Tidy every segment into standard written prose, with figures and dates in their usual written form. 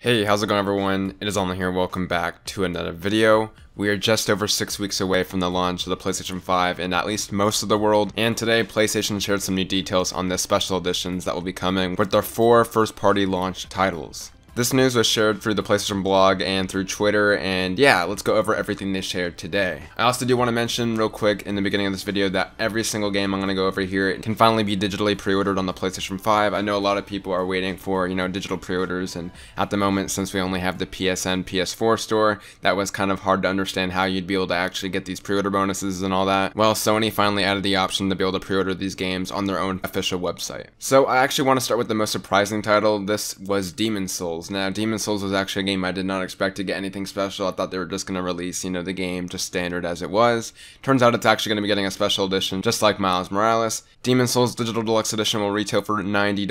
Hey, how's it going everyone? It is Alma here, welcome back to another video. We are just over 6 weeks away from the launch of the PlayStation 5 in at least most of the world, and today PlayStation shared some new details on the special editions that will be coming with their 4 first-party launch titles. This news was shared through the PlayStation blog and through Twitter, and yeah, let's go over everything they shared today. I also do want to mention real quick in the beginning of this video that every single game I'm going to go over here can finally be digitally pre-ordered on the PlayStation 5. I know a lot of people are waiting for, digital pre-orders, and at the moment, since we only have the PSN PS4 store, that was kind of hard to understand how you'd be able to actually get these pre-order bonuses and all that. Well, Sony finally added the option to be able to pre-order these games on their own official website. So I actually want to start with the most surprising title. This was Demon's Souls. Now, Demon's Souls was actually a game I did not expect to get anything special. I thought they were just going to release, the game just standard as it was. Turns out it's actually going to be getting a special edition, just like Miles Morales. Demon's Souls Digital Deluxe Edition will retail for $90,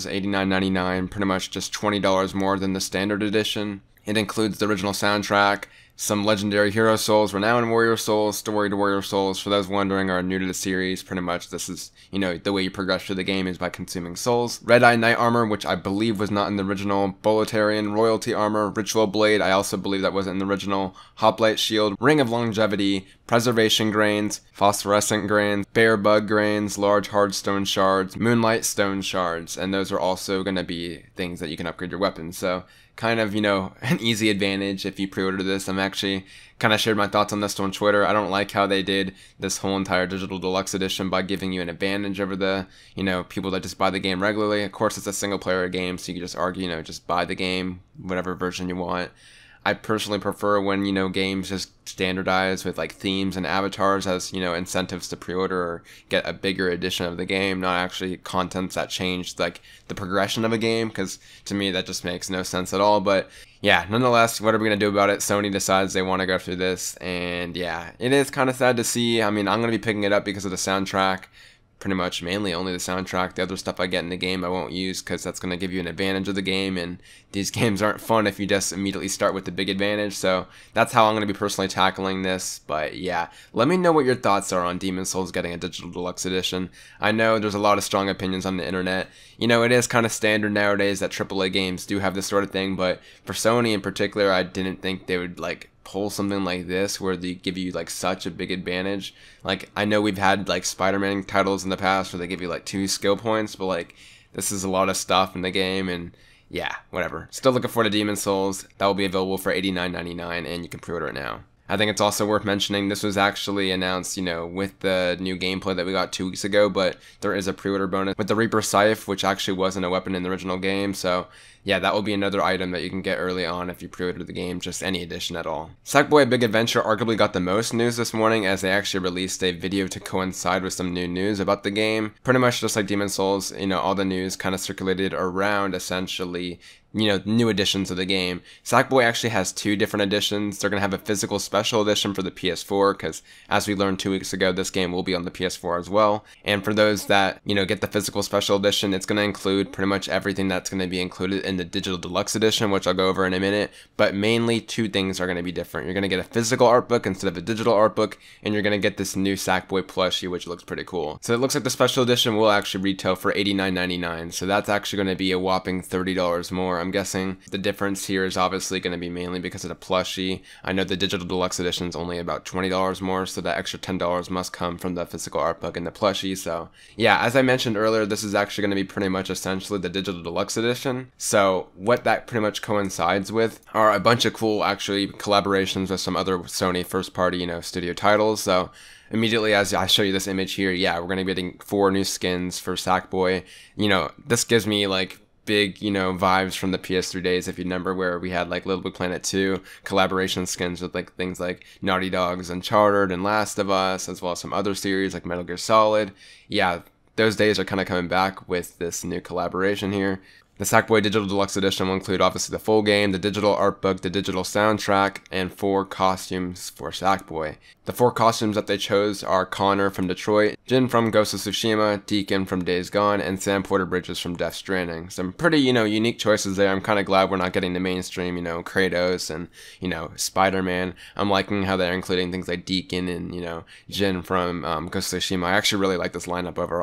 $89.99, pretty much just $20 more than the standard edition. It includes the original soundtrack, some legendary hero souls, renowned warrior souls, storied warrior souls. For those wondering or are new to the series, pretty much this is, the way you progress through the game is by consuming souls. Red Eye Knight armor, which I believe was not in the original. Boletarian royalty armor, ritual blade, I also believe that wasn't in the original. Hoplite shield, ring of longevity, preservation grains, phosphorescent grains, bear bug grains, large hard stone shards, moonlight stone shards, and those are also going to be things that you can upgrade your weapons. So kind of, an easy advantage if you pre-order this. I'm actually kind of shared my thoughts on this on Twitter. I don't like how they did this whole entire digital deluxe edition by giving you an advantage over the, people that just buy the game regularly. Of course, it's a single player game, so you can just argue, just buy the game, whatever version you want. I personally prefer when, games just standardize with like themes and avatars as, incentives to pre-order or get a bigger edition of the game, not actually contents that change like the progression of a game, because to me that just makes no sense at all. But yeah, nonetheless, what are we going to do about it? Sony decides they want to go through this, and yeah, it is kind of sad to see. I mean, I'm going to be picking it up because of the soundtrack. Pretty much mainly only the soundtrack. The other stuff I get in the game I won't use because that's going to give you an advantage of the game, and these games aren't fun if you just immediately start with the big advantage. So that's how I'm going to be personally tackling this. But yeah, let me know what your thoughts are on Demon's Souls getting a digital deluxe edition. I know there's a lot of strong opinions on the internet. It is kind of standard nowadays that AAA games do have this sort of thing, but for Sony in particular, I didn't think they would pull something like this where they give you such a big advantage. I know we've had Spider-Man titles in the past where they give you 2 skill points, but this is a lot of stuff in the game, and yeah, whatever. Still looking forward to Demon's Souls. That will be available for $89.99, and you can pre-order it now. I think it's also worth mentioning this was actually announced, with the new gameplay that we got 2 weeks ago, but there is a pre-order bonus with the Reaper Scythe, which actually wasn't a weapon in the original game, so yeah, that will be another item that you can get early on if you pre-order the game, just any edition at all. Sackboy: A Big Adventure arguably got the most news this morning, as they actually released a video to coincide with some new news about the game. Pretty much just like Demon's Souls, all the news kind of circulated around essentially new editions of the game. Sackboy actually has 2 different editions. They're going to have a physical special edition for the PS4, because as we learned 2 weeks ago, this game will be on the PS4 as well. And for those that, get the physical special edition, it's going to include pretty much everything that's going to be included in the digital deluxe edition, which I'll go over in a minute. But mainly 2 things are going to be different. You're going to get a physical art book instead of a digital art book, and you're going to get this new Sackboy plushie, which looks pretty cool. So it looks like the special edition will actually retail for $89.99, so that's actually going to be a whopping $30 more. I'm guessing the difference here is obviously going to be mainly because of the plushie. I know the digital deluxe edition is only about $20 more, so that extra $10 must come from the physical art book and the plushie. So yeah, as I mentioned earlier, this is actually going to be pretty much essentially the digital deluxe edition. So what that pretty much coincides with are a bunch of cool actually collaborations with some other Sony first party, studio titles. So immediately as I show you this image here, yeah, we're going to be getting 4 new skins for Sackboy. This gives me big, vibes from the PS3 days, if you remember, where we had Little Big Planet 2 collaboration skins with things like Naughty Dog's Uncharted and Last of Us, as well as some other series like Metal Gear Solid. Yeah, those days are kind of coming back with this new collaboration here. The Sackboy Digital Deluxe Edition will include obviously the full game, the digital art book, the digital soundtrack, and 4 costumes for Sackboy. The 4 costumes that they chose are Connor from Detroit, Jin from Ghost of Tsushima, Deacon from Days Gone, and Sam Porter Bridges from Death Stranding. Some pretty, unique choices there. I'm kind of glad we're not getting the mainstream, Kratos and, Spider-Man. I'm liking how they're including things like Deacon and, Jin from Ghost of Tsushima. I actually really like this lineup overall.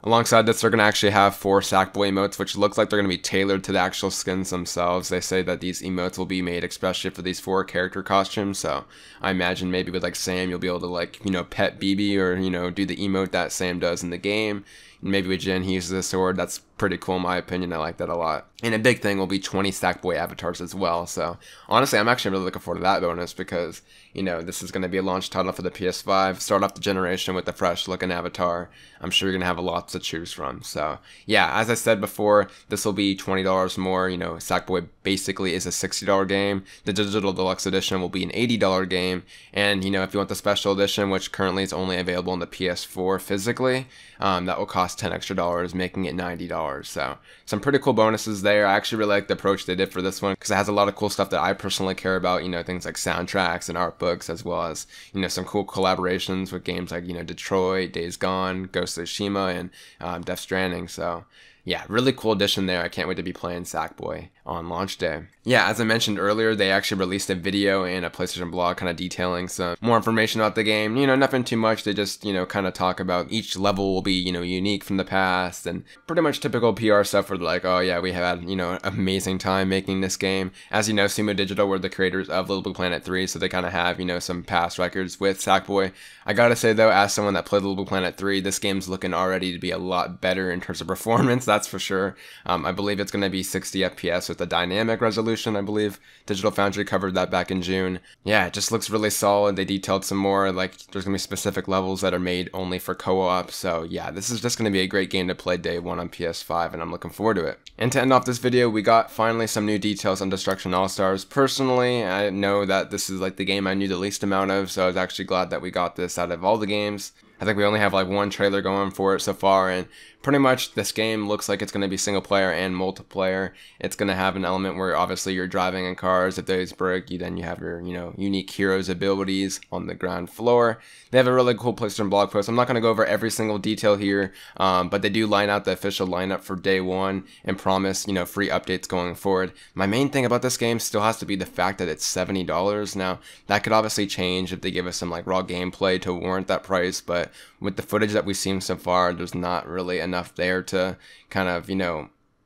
Alongside this, they're going to actually have 4 Sackboy emotes, which look like they're going to be tailored to the actual skins themselves. They say that these emotes will be made especially for these 4 character costumes, so I imagine maybe with like Sam, you'll be able to like, you know, pet BB or, you know, do the emote that Sam does in the game. Maybe with Jin, he uses a sword. That's pretty cool in my opinion. I like that a lot. And a big thing will be 20 Sackboy avatars as well. So honestly, I'm actually really looking forward to that bonus because, you know, this is going to be a launch title for the PS5. Start off the generation with a fresh looking avatar. I'm sure you're going to have lots to choose from. So yeah, as I said before, this will be $20 more. You know, Sackboy basically is a $60 game. The Digital Deluxe Edition will be an $80 game. And, you know, if you want the Special Edition, which currently is only available on the PS4 physically, that will cost $10 extra, making it $90. So some pretty cool bonuses there. I actually really like the approach they did for this one because it has a lot of cool stuff that I personally care about, you know, things like soundtracks and art books, as well as, you know, some cool collaborations with games like, you know, Detroit, Days Gone, Ghost of Tsushima, and Death Stranding. So yeah, really cool addition there. I can't wait to be playing Sackboy on launch day. Yeah, as I mentioned earlier, they actually released a video and a PlayStation blog kind of detailing some more information about the game. You know, nothing too much. They just, you know, kind of talk about each level will be, you know, unique from the past and pretty much typical PR stuff for like, oh yeah, we had, you know, an amazing time making this game. As you know, Sumo Digital were the creators of Little Big Planet 3, so they kind of have, you know, some past records with Sackboy. I gotta say though, as someone that played Little Big Planet 3, this game's looking already to be a lot better in terms of performance, that's for sure. I believe it's going to be 60 FPS with a dynamic resolution, I believe. Digital Foundry covered that back in June. Yeah, it just looks really solid. They detailed some more, like there's going to be specific levels that are made only for co-op. So yeah, this is just going to be a great game to play day one on PS5, and I'm looking forward to it. And to end off this video, we got finally some new details on Destruction All-Stars. Personally, I know that this is like the game I knew the least amount of, so I was actually glad that we got this out of all the games. I think we only have like one trailer going for it so far, and pretty much this game looks like it's going to be single player and multiplayer. It's going to have an element where obviously you're driving in cars. If those break, you have your, you know, unique heroes abilities on the ground floor. They have a really cool PlayStation blog post. I'm not going to go over every single detail here, but they do line out the official lineup for day one and promise, you know, free updates going forward. My main thing about this game still has to be the fact that it's $70. Now, that could obviously change if they give us some like raw gameplay to warrant that price, but with the footage that we've seen so far, there's not really enough there to kind of, you know,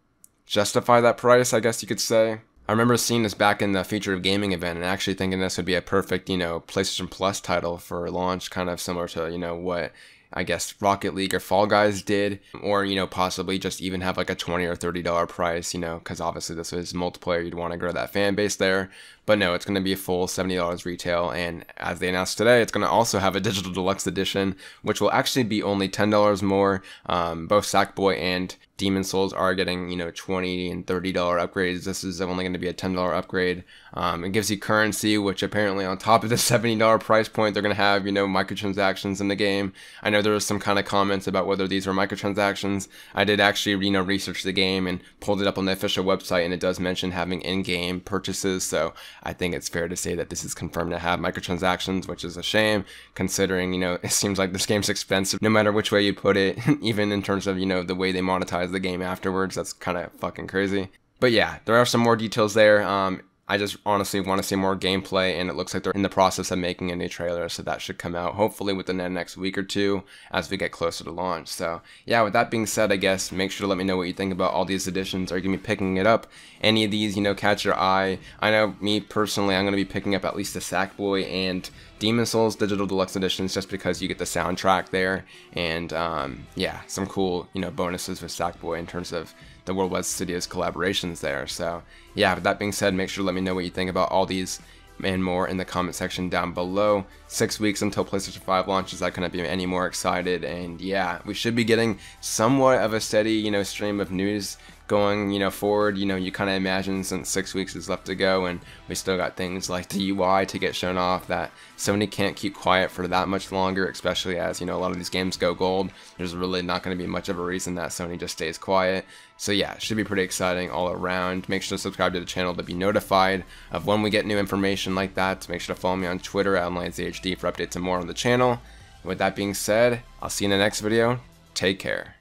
justify that price, I guess you could say. I remember seeing this back in the Future of Gaming event and actually thinking this would be a perfect, you know, PlayStation Plus title for launch, kind of similar to, you know, what I guess Rocket League or Fall Guys did, or, you know, possibly just even have like a $20 or $30 price, you know, because obviously this is multiplayer, you'd want to grow that fan base there. But no, it's going to be a full $70 retail, and as they announced today, it's going to also have a Digital Deluxe Edition, which will actually be only $10 more. Both Sackboy and Demon Souls are getting, you know, $20 and $30 upgrades. This is only going to be a $10 upgrade. It gives you currency, which apparently on top of the $70 price point, they're going to have, you know, microtransactions in the game. I know there was some kind of comments about whether these were microtransactions. I did actually, you know, research the game and pulled it up on the official website, and it does mention having in-game purchases, so I think it's fair to say that this is confirmed to have microtransactions, which is a shame considering, you know, it seems like this game's expensive no matter which way you put it, even in terms of, you know, the way they monetize the game afterwards. That's kind of fucking crazy. But yeah, there are some more details there. I just honestly want to see more gameplay, and it looks like they're in the process of making a new trailer, so that should come out hopefully within the next week or two as we get closer to launch. So yeah, with that being said, I guess make sure to let me know what you think about all these editions. Are you going to be picking it up? Any of these, you know, catch your eye? I know me personally, I'm going to be picking up at least the Sackboy and Demon Souls Digital Deluxe Editions just because you get the soundtrack there, and yeah, some cool, you know, bonuses with Sackboy in terms of the World West Studios collaborations there. So yeah, with that being said, make sure to let me know what you think about all these and more in the comment section down below. 6 weeks until PlayStation 5 launches. I couldn't be any more excited, and yeah, we should be getting somewhat of a steady, you know, stream of news going, you know, forward. You know, you kind of imagine since 6 weeks is left to go, and we still got things like the UI to get shown off, that Sony can't keep quiet for that much longer, especially as, you know, a lot of these games go gold. There's really not going to be much of a reason that Sony just stays quiet. So yeah, it should be pretty exciting all around. Make sure to subscribe to the channel to be notified of when we get new information like that. Make sure to follow me on Twitter at OnlineZHD for updates and more on the channel. And with that being said, I'll see you in the next video. Take care.